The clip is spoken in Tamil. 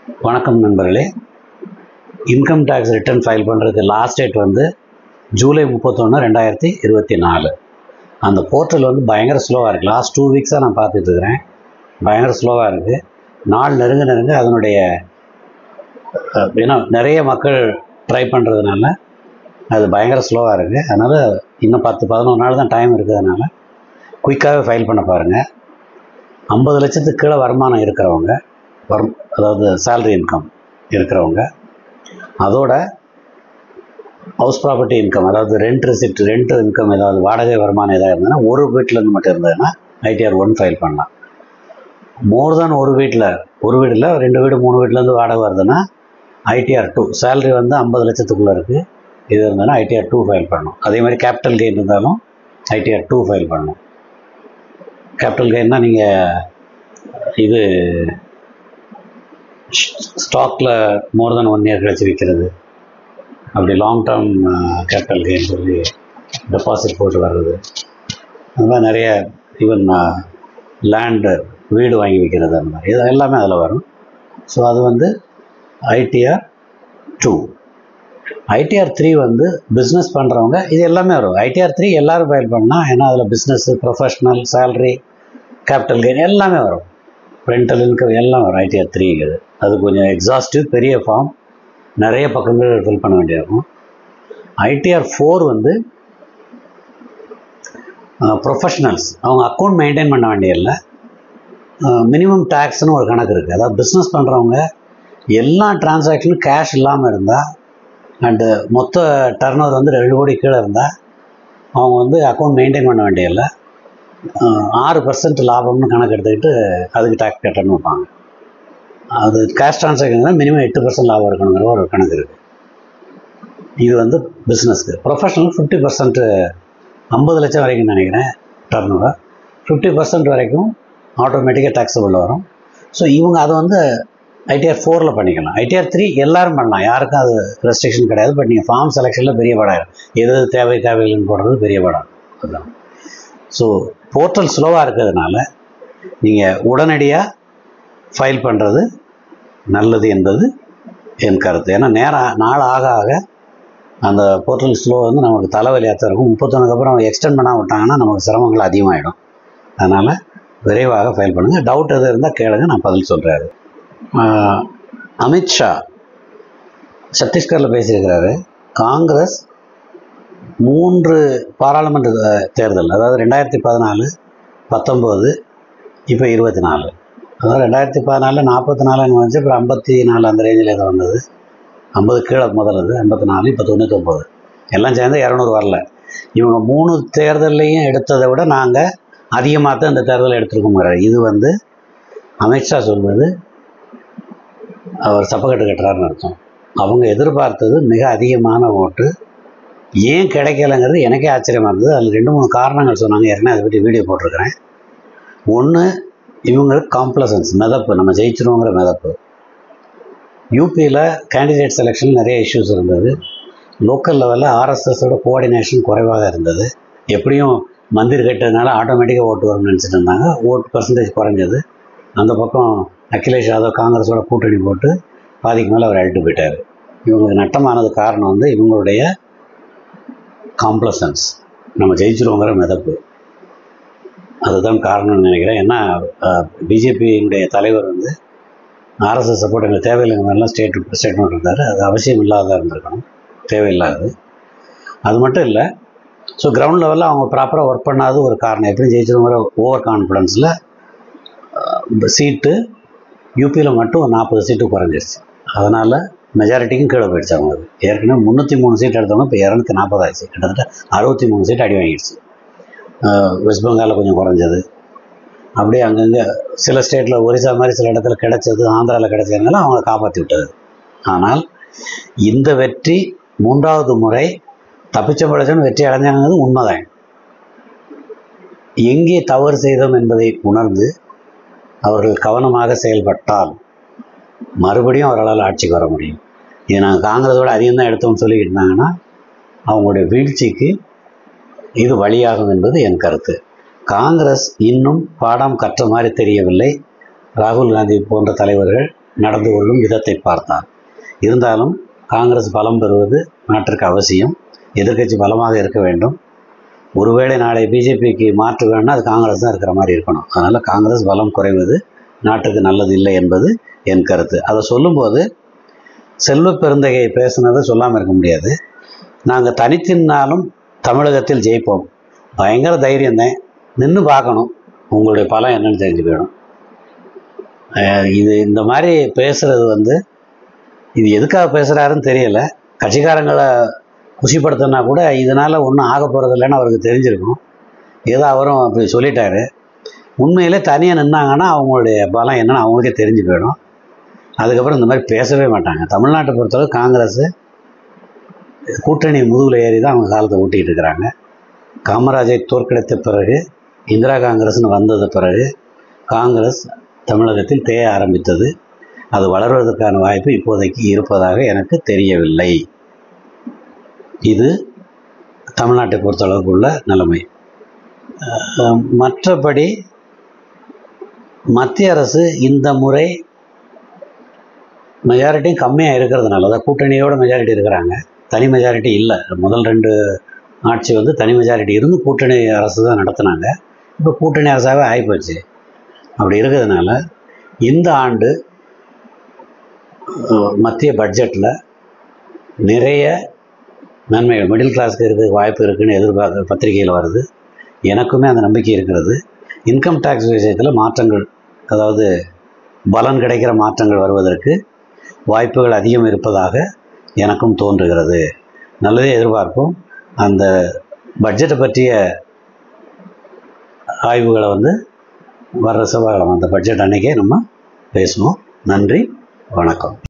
வணக்கம் நண்பர்களே. இன்கம் டேக்ஸ் ரிட்டர்ன் ஃபைல் பண்ணுறதுக்கு லாஸ்ட் டேட் வந்து ஜூலை 31, 2024. அந்த போர்ட்டல் வந்து பயங்கர ஸ்லோவாக இருக்குது. லாஸ்ட் 2 வீக்ஸாக நான் பார்த்துட்ருக்கிறேன். பயங்கர ஸ்லோவாக இருக்குது. நாள் நெருங்க அதனுடைய ஏன்னா நிறைய மக்கள் ட்ரை பண்ணுறதுனால அது பயங்கர ஸ்லோவாக இருக்குது. அதனால் இன்னும் 10-11 நாள் தான் டைம் இருக்கிறதுனால குயிக்காகவே ஃபைல் பண்ண பாருங்கள். 50 லட்சத்துக்கு கீழே வருமானம் இருக்கிறவங்க, அதாவது சேலரி இன்கம் இருக்கிறவங்க, அதோட ஹவுஸ் ப்ராப்பர்ட்டி இன்கம், அதாவது ரெண்ட் இன்கம், ஏதாவது வாடகை வருமானம் ஏதாவது இருந்ததுன்னா, ஒரு வீட்டிலேருந்து மட்டும் இருந்ததுன்னா ITR 1 ஃபைல் பண்ணலாம். மோர் தான் ஒரு வீட்டில் 2 வீடு 3 வீட்டிலேருந்து வாடகை வருதுன்னா ITR 2, சேலரி வந்து 50 லட்சத்துக்குள்ளே இருக்குது, இது இருந்ததுன்னா ITR 2 ஃபைல் பண்ணணும். அதே மாதிரி கேபிட்டல் கெயின் இருந்தாலும் ITR 2 ஃபைல் பண்ணணும். கேபிட்டல் கெயின்னா நீங்கள் இது ஸ்டாக்கில் மோர் தென் 1 இயர் கழிச்சு விற்கிறது, அப்படி லாங் டேர்ம் கேபிட்டல் கெயின் சொல்லி டெபாசிட் போட்டு வர்றது, அந்த மாதிரி நிறைய, ஈவன் லேண்டு வீடு வாங்கி விற்கிறது, அந்த மாதிரி இது எல்லாமே அதில் வரும். ஸோ அது வந்து ITR 2. ITR 3 வந்து பிஸ்னஸ் பண்ணுறவங்க இது எல்லாமே வரும். ITR 3 எல்லோரும் ஃபைல் பண்ணால், ஏன்னா அதில் business, professional, salary, capital gain எல்லாமே வரும், ரெண்டல் இன்கம் எல்லாம் வரும். ITR 3ங்கிறது அது கொஞ்சம் எக்ஸாஸ்டிவ், பெரிய ஃபார்ம், நிறைய பக்கங்கள் ஃபில் பண்ண வேண்டியிருக்கும். ITR 4 வந்து ப்ரொஃபஷ்னல்ஸ், அவங்க அக்கௌண்ட் மெயின்டைன் பண்ண வேண்டியதில்லை. மினிமம் டேக்ஸ்னு ஒரு கணக்கு இருக்குது. அதாவது பிஸ்னஸ் பண்ணுறவங்க எல்லா டிரான்சாக்ஷனும் கேஷ் இல்லாமல் இருந்தால், அண்டு மொத்த டர்ன் ஓவர் வந்து 2 கோடி கீழே இருந்தால், அவங்க வந்து அக்கௌண்ட் மெயின்டைன் பண்ண வேண்டியதில்லை. 6% லாபம்னு கணக்கு எடுத்துக்கிட்டு அதுக்கு டேக்ஸ் கட்டணும்னு வைப்பாங்க. அது கேஷ் டிரான்சாக்ஷன் தான் மினிமம் 8% லாபம் இருக்கணுங்கிற ஒரு கணக்கு இருக்குது. இது வந்து பிஸ்னஸ்க்கு. ப்ரொஃபஷனல் 50%, 50 லட்சம் வரைக்கும் நினைக்கிறேன் டர்ன் ஓவர், 50% வரைக்கும் ஆட்டோமேட்டிக்காக டேக்ஸபிள் வரும். ஸோ இவங்க அதை வந்து ITR 4ல் பண்ணிக்கலாம். ITR 3 எல்லோரும் பண்ணலாம், யாருக்கும் அது ரெஸ்ட்ரிக்ஷன் கிடையாது. பட் நீங்கள் ஃபார்ம் செலெக்ஷனில் பெரிய படம், எது தேவையில்லைன்னு போடுறது பெரிய படம். அதுதான். ஸோ போர்ட்டல் ஸ்லோவாக இருக்கிறதுனால நீங்கள் உடனடியாக ஃபைல் பண்ணுறது நல்லது என்பது என் கருத்து. ஏன்னா நாள் ஆக அந்த போர்ட்டல் ஸ்லோ வந்து நமக்கு தலைவலியாக தான் இருக்கும். 31க்கு அப்புறம் எக்ஸ்டெண்ட் பண்ணால் விட்டாங்கன்னா நமக்கு சிரமங்கள் அதிகமாகிடும். அதனால் விரைவாக ஃபைல் பண்ணுங்கள். டவுட் எது இருந்தால் கேளுங்க, நான் பதில் சொல்கிறாரு. அமித்ஷா சத்தீஸ்கரில் பேசியிருக்கிறாரு. காங்கிரஸ் 3 பாராளுமன்ற தேர்தல், அதாவது 2014, 19, இப்போ 24, அதாவது 2014 44 வந்துச்சு, அப்புறம் 54 அந்த ரேஞ்சில் எதோ வந்தது, 50 கீழே முதல்ல 54, இப்போ 99, எல்லாம் சேர்ந்து 200 வரல. இவங்க 3 தேர்தல்லையும் எடுத்ததை விட நாங்கள் அதிகமாக தான் இந்த தேர்தலை எடுத்துருக்கோங்கிறார். இது வந்து அமித்ஷா சொல்வது அவர் சப்பக்கட்டு கட்டுறாருன்னு அர்த்தம். அவங்க எதிர்பார்த்தது மிக அதிகமான ஓட்டு, ஏன் கிடைக்கலைங்கிறது எனக்கே ஆச்சரியமாக இருந்தது. அதில் 2-3 காரணங்கள் சொன்னாங்க. ஏற்கனவே அதை பற்றி வீடியோ போட்டிருக்கிறேன். ஒன்று, இவங்களுக்கு காம்ப்ளசன்ஸ், மிதப்பு, நம்ம ஜெயிச்சிருவோங்கிற மிதப்பு. யூபியில் கேண்டிடேட் செலெக்ஷன் நிறைய இஷ்யூஸ் இருந்தது. லோக்கல் லெவலில் RSSோட கோஆர்டினேஷன் குறைவாக இருந்தது. எப்படியும் மந்திர் கட்டுறதுனால ஆட்டோமேட்டிக்காக ஓட்டு வரும்னு நினச்சிட்டு இருந்தாங்க. ஓட்டு பர்சன்டேஜ் குறைஞ்சது. அந்த பக்கம் அகிலேஷ் யாதவ் காங்கிரஸோட கூட்டணி போட்டு பாதிக்கு மேலே அவர் அழிட்டு போயிட்டார். இவங்களுக்கு நட்டமானது காரணம் வந்து இவங்களுடைய காம்ப்ளசன்ஸ், நம்ம ஜெயிச்சிருவோங்கிற மிதப்பு, அதுதான் காரணம்னு நினைக்கிறேன். ஏன்னா பிஜேபியினுடைய தலைவர் வந்து RSS சப்போர்ட் எங்களுக்கு தேவையில்லைங்க மாதிரிலாம் ஸ்டேட்மெண்ட் இருந்தார். அது அவசியம் இல்லாததாக இருந்திருக்கணும், தேவையில்லாது. அது மட்டும் இல்லை, ஸோ கிரவுண்ட் லெவலில் அவங்க ப்ராப்பராக ஒர்க் பண்ணாத ஒரு காரணம். எப்படி ஜெயிச்சிருங்கிற ஓவர் கான்ஃபிடென்ஸில் சீட்டு யூபியில் மட்டும் 40 சீட்டு குறைஞ்சிருச்சு. அதனால் மெஜாரிட்டிக்கும் கீழே போயிடுச்சு. அவங்க ஏற்கனவே 303 சீட் எடுத்தவங்க இப்போ 240 ஆச்சு. கிட்டத்தட்ட 63 சீட் அடி வாங்கிடுச்சு. வெஸ்ட் பெங்காலில் கொஞ்சம் குறைஞ்சது, அப்படியே அங்கங்கே சில ஸ்டேட்டில், ஒரிசா மாதிரி சில இடத்துல கிடைச்சது, ஆந்திராவில் கிடைச்சதுனால அவங்க காப்பாற்றி விட்டது. ஆனால் இந்த வெற்றி 3வது முறை தப்பிச்ச படைச்சோன்னு வெற்றி அடைஞ்சாங்கிறது உண்மைதான். எங்கே தவறு செய்தோம் என்பதை உணர்ந்து அவர்கள் கவனமாக செயல்பட்டால் மறுபடியும் அவர்களால் ஆட்சிக்கு வர முடியும். இது நாங்கள் காங்கிரஸோட அதிகம் தான் எடுத்தோம்னு சொல்லிக்கிட்டு இருந்தாங்கன்னா அவங்களுடைய வீழ்ச்சிக்கு இது வழியாகும் என்பது என் கருத்து. காங்கிரஸ் இன்னும் பாடம் கற்ற மாதிரி தெரியவில்லை. ராகுல் காந்தி போன்ற தலைவர்கள் நடந்து கொள்ளும் விதத்தை பார்த்தால். இருந்தாலும் காங்கிரஸ் பலம் பெறுவது நாட்டிற்கு அவசியம். எதிர்க்கட்சி பலமாக இருக்க வேண்டும். ஒருவேளை நாளை பிஜேபிக்கு மாற்று வேணும்னா அது காங்கிரஸ் தான் இருக்கிற மாதிரி இருக்கணும். அதனால் காங்கிரஸ் பலம் குறைவது நாட்டுக்கு நல்லது இல்லை என்பது என் கருத்து. அதை சொல்லும்போது செல்வ பெருந்தகை பேசுனதை சொல்லாமல் இருக்க முடியாது. நாங்கள் தனித்தினாலும் தமிழகத்தில் ஜெயிப்போம். பயங்கர தைரியம்தான். நின்று பார்க்கணும் உங்களுடைய பலம் என்னன்னு தெரிஞ்சு போயிடும். இது இந்த மாதிரி பேசுகிறது இது எதுக்காக பேசுகிறாருன்னு தெரியலை. கட்சிக்காரங்களை குஷிப்படுத்தினா கூட இதனால் ஒன்றும் ஆக போகிறது இல்லைன்னு அவருக்கு தெரிஞ்சிருக்கும். ஏதோ அவரும் அப்படி சொல்லிட்டாரு. உண்மையிலே தனியாக நின்னாங்கன்னா அவங்களுடைய பலம் என்னன்னு அவங்களுக்கே தெரிஞ்சு போயிடும். அதுக்கப்புறம் இந்த மாதிரி பேசவே மாட்டாங்க. தமிழ்நாட்டை பொறுத்தளவு காங்கிரஸ் கூட்டணி முதுகில் ஏறி தான் அவங்க காலத்தை ஓட்டிகிட்டு இருக்கிறாங்க. காமராஜை தோற்கடித்த பிறகு இந்திரா காங்கிரஸ்னு வந்தது பிறகு காங்கிரஸ் தமிழகத்தில் தேய ஆரம்பித்தது. அது வளர்வதற்கான வாய்ப்பு இப்போதைக்கு இருப்பதாக எனக்கு தெரியவில்லை. இது தமிழ்நாட்டை பொறுத்தளவுக்கு உள்ள நிலைமை. மற்றபடி மத்திய அரசு இந்த முறை மெஜாரிட்டியும் கம்மியாக இருக்கிறதுனால, அதாவது கூட்டணியோட மெஜாரிட்டி இருக்கிறாங்க, தனி மெஜாரிட்டி இல்லை. முதல் 2 ஆட்சி தனி மெஜாரிட்டி இருந்து கூட்டணி அரசு தான் நடத்தினாங்க. இப்போ கூட்டணி அரசாகவே ஆகிப்போச்சு. அப்படி இருக்கிறதுனால இந்த ஆண்டு மத்திய பட்ஜெட்டில் நிறைய நன்மைகள் மிடில் கிளாஸுக்கு இருக்க வாய்ப்பு இருக்குதுன்னு எதிர்பார்க்க பத்திரிகையில் வருது. எனக்குமே அந்த நம்பிக்கை இருக்கிறது. இன்கம் டேக்ஸ் விஷயத்தில் மாற்றங்கள், அதாவது பலன் கிடைக்கிற மாற்றங்கள் வருவதற்கு வாய்ப்புகள் அதிகம் இருப்பதாக எனக்கும் தோன்றுகிறது. நல்லதே எதிர்பார்ப்போம். அந்த பட்ஜெட்டை பற்றிய ஆய்வுகளை வர்ற செவ்வாய்க்கிழமை அந்த பட்ஜெட் அன்றைக்கே நம்ம பேசுவோம். நன்றி, வணக்கம்.